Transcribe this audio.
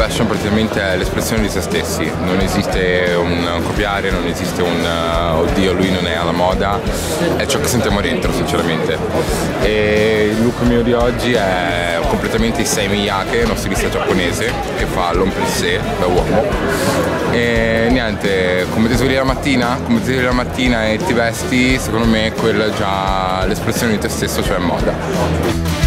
fashion praticamente è l'espressione di se stessi, non esiste un copiare, non esiste un oddio lui non è alla moda, è ciò che sentiamo dentro sinceramente. E il look mio di oggi è completamente Issei Miyake, uno stilista giapponese che fa l'homme plissé da uomo. E niente, come ti svegli la mattina e ti vesti, secondo me quella è già l'espressione di te stesso, cioè moda.